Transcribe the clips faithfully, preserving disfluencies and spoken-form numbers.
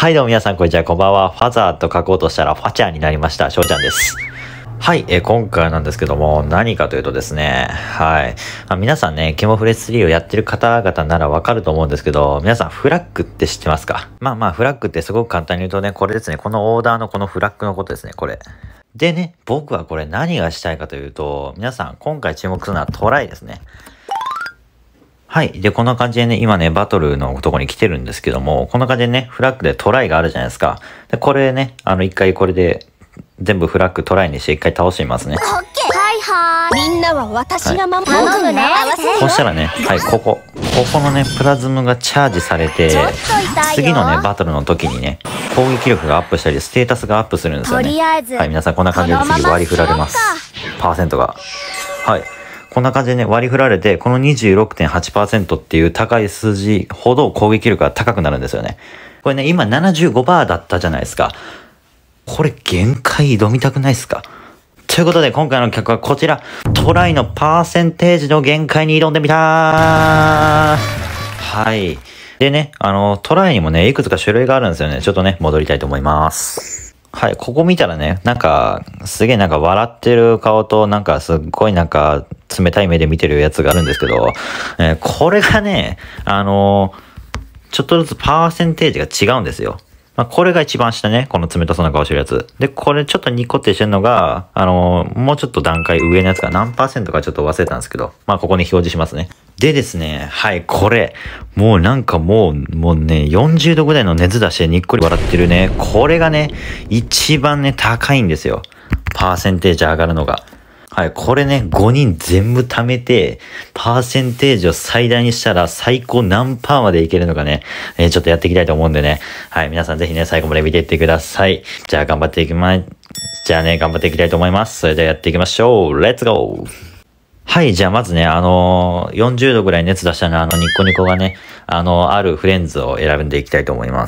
はいどうも皆さんこんにちは、こんばんは。ファザーと書こうとしたらファチャーになりました。翔ちゃんです。はい、えー、今回なんですけども、何かというとですね、はい。まあ、皆さんね、ケモフレスリーをやってる方々ならわかると思うんですけど、皆さんフラッグって知ってますか？まあまあ、フラッグってすごく簡単に言うとね、これですね、このオーダーのこのフラッグのことですね、これ。でね、僕はこれ何がしたいかというと、皆さん今回注目するのはトライですね。はい。で、こんな感じでね、今ね、バトルのとこに来てるんですけども、こんな感じでね、フラッグでトライがあるじゃないですか。で、これね、あの、一回これで、全部フラッグトライにして一回倒してみますね。 はいはい。みんなは私が守る。頼むね。 そしたらね、はい、ここ。ここのね、プラズムがチャージされて、次のね、バトルの時にね、攻撃力がアップしたり、ステータスがアップするんですよね。はい、皆さんこんな感じで次割り振られます。パーセントが。はい。こんな感じでね、割り振られて、この にじゅうろくてんはちパーセント っていう高い数字ほど攻撃力が高くなるんですよね。これね、今 ななじゅうごパーセント だったじゃないですか。これ限界挑みたくないですか？ということで今回の企画はこちら。トライのパーセンテージの限界に挑んでみたー。はい。でね、あの、トライにもね、いくつか種類があるんですよね。ちょっとね、戻りたいと思います。はい、ここ見たらね、なんか、すげえなんか笑ってる顔と、なんかすっごいなんか、冷たい目で見てるやつがあるんですけど、えー、これがね、あのー、ちょっとずつパーセンテージが違うんですよ。まあ、これが一番下ね、この冷たそうな顔してるやつ。で、これちょっとニコってしてるのが、あのー、もうちょっと段階上のやつが何パーセントかちょっと忘れたんですけど、まあ、ここに表示しますね。でですね、はい、これ、もうなんかもう、もうね、よんじゅうどぐらいの熱出してにっこり笑ってるね、これがね、一番ね、高いんですよ。パーセンテージ上がるのが。はい、これね、ごにん全部貯めて、パーセンテージを最大にしたら最高何パーまでいけるのかね、えー、ちょっとやっていきたいと思うんでね。はい、皆さんぜひね、最後まで見ていってください。じゃあ頑張っていきま、じゃあね、頑張っていきたいと思います。それではやっていきましょう。レッツゴー！はい、じゃあまずね、あのー、よんじゅうどぐらい熱出したね、あのニッコニコがね、あのー、あるフレンズを選んでいきたいと思います。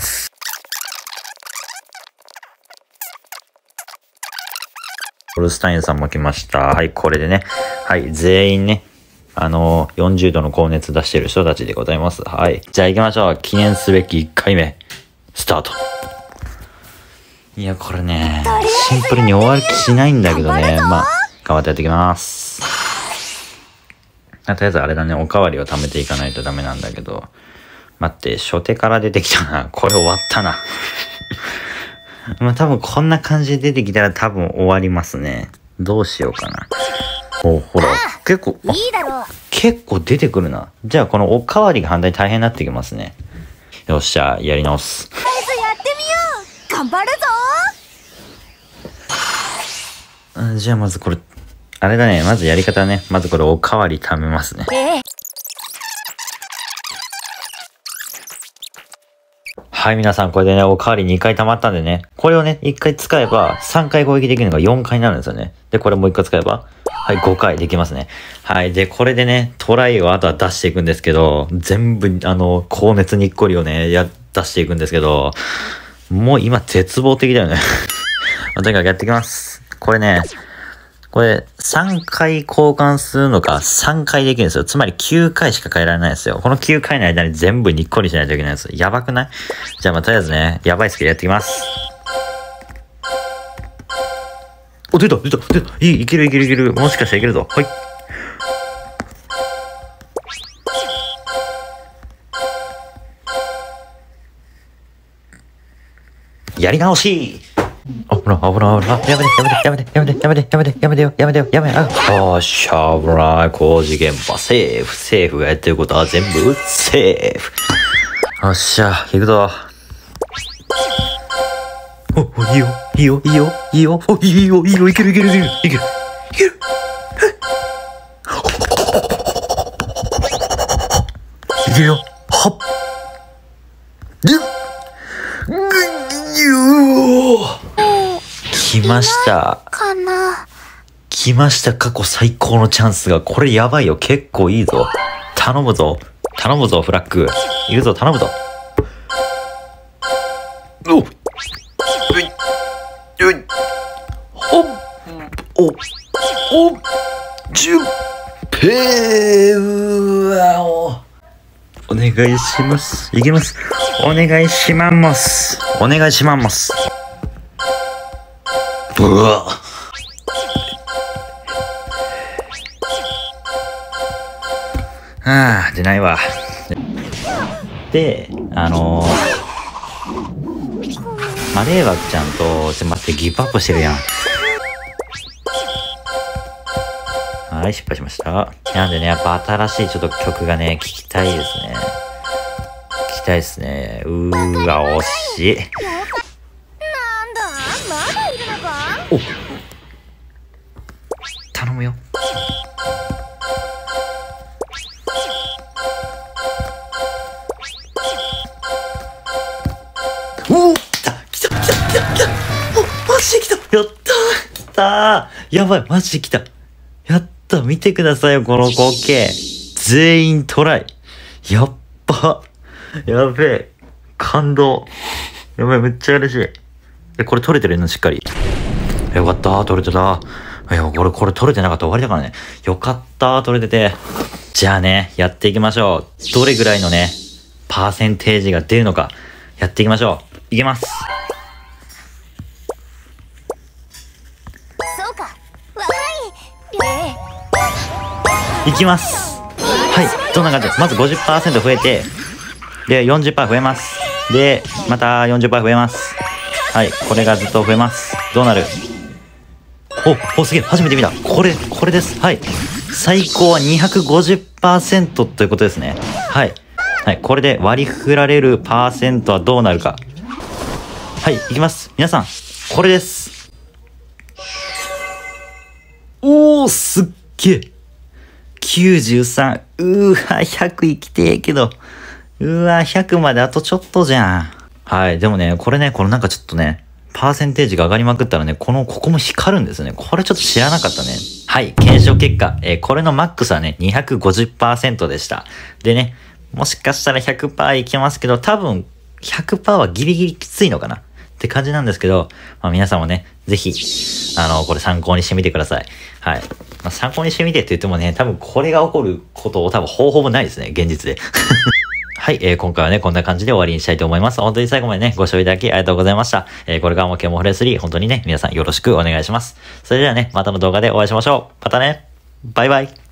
ホルスタインさんも来ました。はい、これでね。はい、全員ね、あのー、よんじゅうどの高熱出してる人たちでございます。はい。じゃあ行きましょう。記念すべきいっかいめ、スタート。いや、これね、シンプルに終わる気しないんだけどね。まあ、頑張ってやっていきます。とりあえずあれだね、おかわりを貯めていかないとダメなんだけど。待って、初手から出てきたな。これ終わったな。まあ多分こんな感じで出てきたら多分終わりますね。どうしようかな。お、ほら、結構、いいだろう。結構出てくるな。じゃあこのおかわりが反対大変になってきますね。よっしゃ、やり直す。 とりあえずやってみよう。頑張るぞ。 じゃあまずこれ、あれだね、まずやり方ね。まずこれおかわり貯めますね。ええ、はい、皆さん、これでね、おかわりにかい溜まったんでね、これをね、いっかい使えば、さんかい攻撃できるのがよんかいになるんですよね。で、これもういっかい使えば、はい、ごかいできますね。はい、で、これでね、トライをあとは出していくんですけど、全部、あの、高熱にっこりをね、や、出していくんですけど、もう今、絶望的だよね。とにかくやっていきます。これね、これ、さんかい交換するのか、さんかいできるんですよ。つまりきゅうかいしか変えられないんですよ。このきゅうかいの間に全部にっこりしないといけないんです。やばくない？じゃあまあとりあえずね、やばいですけどやっていきます。お、出た出た出たいい、いけるいけるいける。もしかしたらいけるぞ。はい。やり直しあぶな、危ない危ない。やめて、やめて、やめて、やめて、やめて、やめて、やめてよ、やめてよ、やめてよ。よっしゃ、危ない。工事現場、セーフ。セーフがやってることは全部、セーフ。よっしゃ、行くぞ。お、いいよ、いいよ、いいよ、いいよ、お、いいよ、いいよ、いけるいけるいける、いける、いける。いけるよ、はっ。来ました。 かな。 来ました。過去最高のチャンスが。これやばいよ。結構いいぞ。頼むぞ。頼むぞ、フラッグ。いるぞ、頼むぞ。おっ。うい。うい。ほっ。お。お。じゅっぺー。うわお。お願いします。いきます。 お願いします。お願いします。うわ。はあ、出ないわ。で、あのー、マレーバクちゃんと、ちょっと待って、ギブアップしてるやん。はい、失敗しました。なんでね、やっぱ新しいちょっと曲がね、聴きたいですね。聴きたいですね。うーわ、惜しい。 なんだ、まだいるのか。 お、頼むよ。おお、来た来た来た来た来た。お、マジで来た。やったー来たー。やばい、マジで来た。やった見てくださいよ、この光景。全員トライ。やっば。やべえ。感動。やばい、めっちゃ嬉しい。え、これ撮れてるのしっかり。よかったー、撮れてた。いや、これ、これ撮れてなかったら終わりだからね。よかったー、撮れてて。じゃあね、やっていきましょう。どれぐらいのね、パーセンテージが出るのか、やっていきましょう。いきます。 そうか、若い。 いきます。はい、どんな感じです。まず ごじゅっパーセント 増えて、で、よんじゅっパーセント 増えます。で、また よんじゅっパーセント 増えます。はい、これがずっと増えます。どうなる？お、お、すげえ、初めて見た。これ、これです。はい。最高は にひゃくごじゅっパーセント ということですね。はい。はい、これで割り振られるパーセントはどうなるか。はい、いきます。皆さん、これです。おー、すっげえ。きゅうじゅうさん。うーわ、ひゃくいきてえけど。うーわ、ひゃくまであとちょっとじゃん。はい、でもね、これね、このなんかちょっとね、パーセンテージが上がりまくったらね、この、ここも光るんですね。これちょっと知らなかったね。はい、検証結果。えー、これのマックスはね、にひゃくごじゅっパーセント でした。でね、もしかしたら ひゃくパーセント いけますけど、多分 ひゃくパーセント はギリギリきついのかなって感じなんですけど、まあ、皆さんもね、ぜひ、あの、これ参考にしてみてください。はい。まあ、参考にしてみてって言ってもね、多分これが起こることを多分方法もないですね、現実で。はい、えー、今回はね、こんな感じで終わりにしたいと思います。本当に最後までね、ご視聴いただきありがとうございました。えー、これからもケモフレスリー、本当にね、皆さんよろしくお願いします。それではね、またの動画でお会いしましょう。またね。バイバイ。